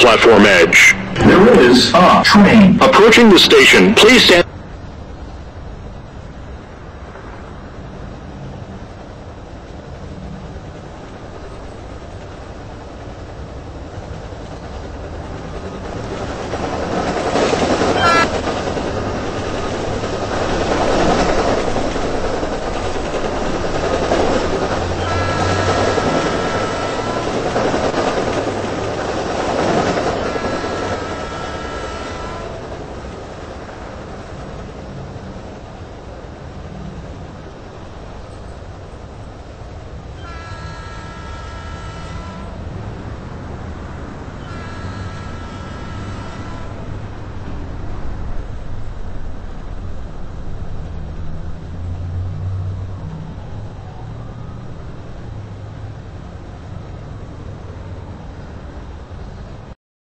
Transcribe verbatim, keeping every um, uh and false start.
platform edge. There is a train approaching the station. Please stand.